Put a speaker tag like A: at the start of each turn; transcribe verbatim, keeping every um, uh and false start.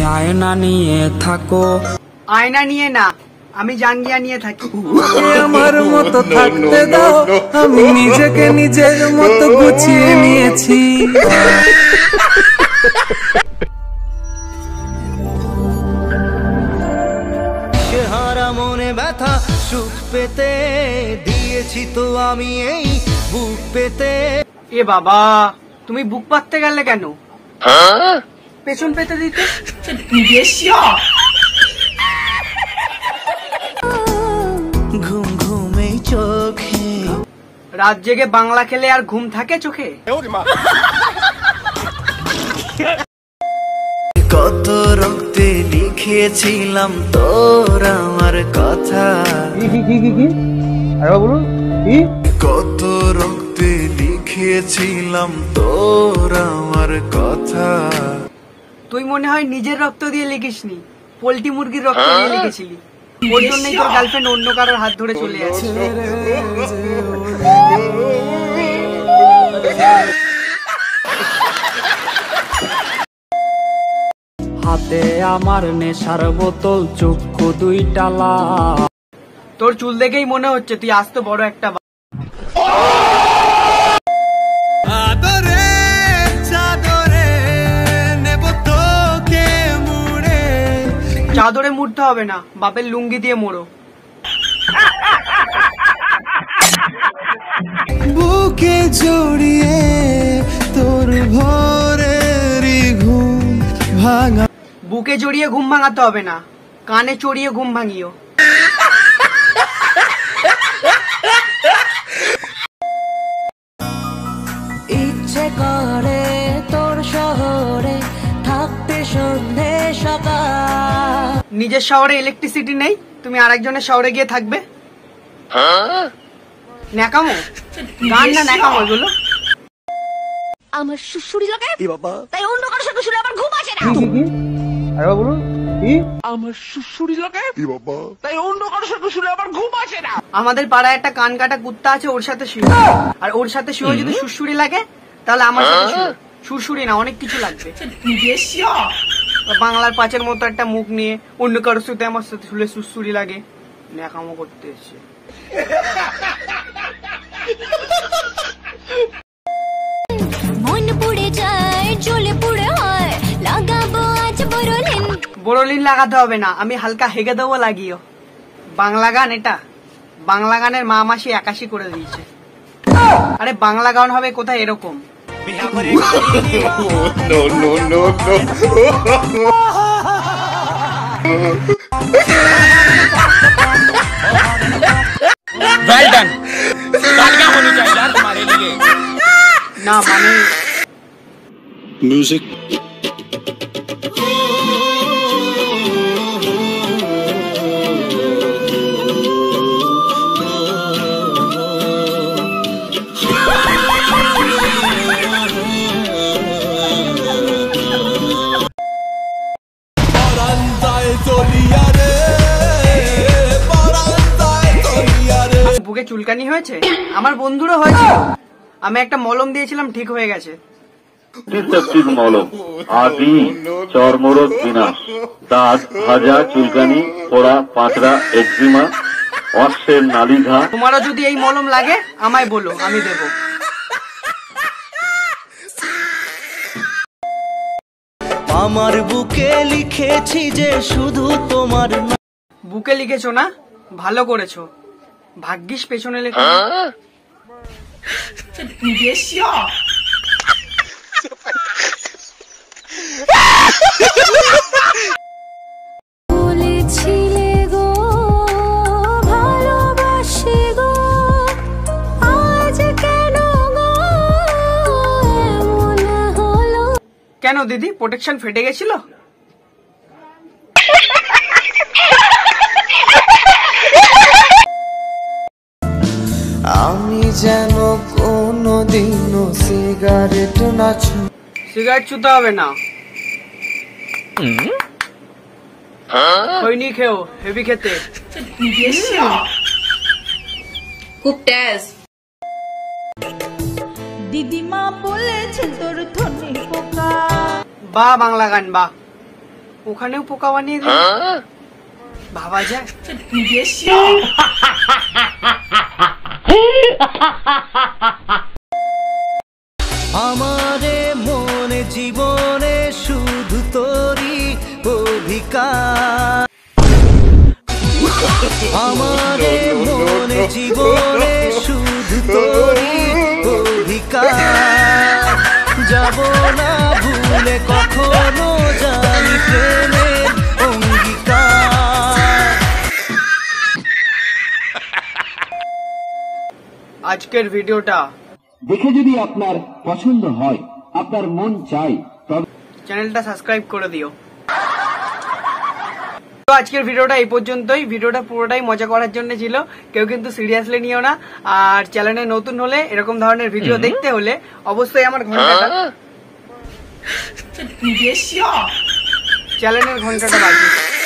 A: আয়না নিয়ে থাকো।
B: আয়না নিয়ে না, আমি জাঙ্গিয়া নিয়ে থাকি।
A: আমার মতো থাকতে দাও, আমি নিজেকে নিজের মতো গুছিয়ে নিয়েছি।
C: হারা মনে ব্যথা সুখ পেতে দিয়েছি তো আমি এই বুক পেতে।
B: এ বাবা, তুমি বুক পাততে গেলে কেন? পেছন পেতে দিতে।
C: ঘুম ঘুমে চোখে
B: রাত জেগে বাংলা খেলে আর ঘুম থাকে চোখে?
C: কত রক্তে লিখেছিলাম তোর আমার কথা। কত রক্তে লিখেছিলাম তোর আমার কথা।
B: তুই মনে হয় নিজের রক্ত দিয়ে লিখিসনি, পোল্ট্রি মুরগির রক্ত দিয়ে লিখেছিলি। ওর জন্যই তোর গার্লফ্রেন্ড অন্য কারোর হাত ধরে চলে যাচ্ছে।
A: হাতে আমার নেশার বোতল, চক্ষু দুইটা লাল।
B: তোর চুল দেখেই মনে হচ্ছে তুই আস্ত বড় একটা। চাদরে মুড়তে হবে না, বাপের লুঙ্গি দিয়ে মোড়ো।
C: বুকে জড়িয়ে তোর ভোরেরই ঘুম ভাঙা।
B: বুকে জড়িয়ে ঘুম ভাঙাতে হবে না, কানে চড়িয়ে ঘুম ভাঙিও।
D: ইচ্ছে করে তোর শহরে থাকতে সন্ধে সকাল।
B: নিজের শহরে ইলেকট্রিসিটি নেই, তুমি আরেকজনের শহরে গিয়ে থাকবে? ন্যাকামো গান না ন্যাকামো এগুলো।
D: আমার শ্বশুরি লাগে তাই অন্য কারোর সাথে শুলে আমার ঘুম আসে না।
E: আমার শ্বশুরি লাগে তাই অন্য কারোর সাথে শুলে আমার ঘুম আসে না।
B: আমাদের পাড়ায় একটা কান কাটা কুত্তা আছে, ওর সাথে শুয়ে, আর ওর সাথে শুয়ে যদি সুরসুরি লাগে তাহলে আমার সাথে শুয়ে। সুরসুরি না, অনেক কিছু লাগবে। বাংলার পাঁচের মতো একটা মুখ নিয়ে অন্য কারোর সাথে আমার সাথে শুলে সুরসুরি লাগে, ন্যাকামো করতে এসছে।
D: মন পুড়ে যায় জ্বলে পুড়ে হয়, লাগাবো আজ বড়লিন।
B: বড়লিন লাগাতে হবে না, আমি হালকা হেগে দেবো লাগিও। বাংলা গান এটা, বাংলা গানের মা মাসি একাশি করে দিয়েছে। আরে বাংলা গান হবে কোথায় এরকম।
A: Well done. तालियां होनी चाहिए यार तुम्हारे लिए।
B: না মানে
F: म्यूजिक।
B: বুকে চুলকানি হয়েছে, আমার বন্ধুরও হয়েছিল। আমি একটা মলম দিয়েছিলাম, ঠিক হয়ে গেছে।
G: মলম আদি চর্মরোগ বিনাশ, দাঁত ভাজা, চুলকানি, পোড়া, পাঁচড়া, একজিমা, অশ্বের নালীঘা।
B: তোমারও যদি এই মলম লাগে আমায় বলো, আমি দেবো।
C: আমার বুকে লিখেছি যে শুধু তোমার।
B: বুকে লিখেছো না, ভালো করেছো। ভাগ্যিস পেছনে লেখা।
D: বলেছিলে গো ভালোবাসি গো, আজ কেন গো এমন হলো।
B: কেন দিদি, প্রোটেকশন ফেটে গেছিল?
C: আমি যেন কোনদিনও সিগারেট না ছু।
B: সিগারেট ছুতে হবে না, খৈনি খেও, হেভি খেতে।
H: খুব তেজ।
I: দিদিমা বলেছে তোর ধনে পোকা।
B: বা বাংলা গান বা। ওখানেও পোকা বানিয়ে দিল, ভাবা যায়।
C: আমারে মনে জীবনে শুধু তোরই অধিকার, আমারে মনে জীবনে শুধু তোরই অধিকার, যাব না ভুলে কখনো জানি প্রেমের অঙ্গীকার।
B: আজকের ভিডিওটা
F: দেখে যদি আপনার পছন্দ হয়, আপনার মন চাই, তবে
B: চ্যানেলটা সাবস্ক্রাইব করে দিও। তো আজকের ভিডিওটা এই পর্যন্তই। ভিডিওটা পুরোটাই মজা করার জন্য ছিল, কেউ কিন্তু সিরিয়াসলি নিও না। আর চ্যানেলে নতুন হলে, এরকম ধরনের ভিডিও দেখতে হলে অবশ্যই আমার ঘন্টাটা চ্যানেলের ঘন্টাটা বাজিয়ে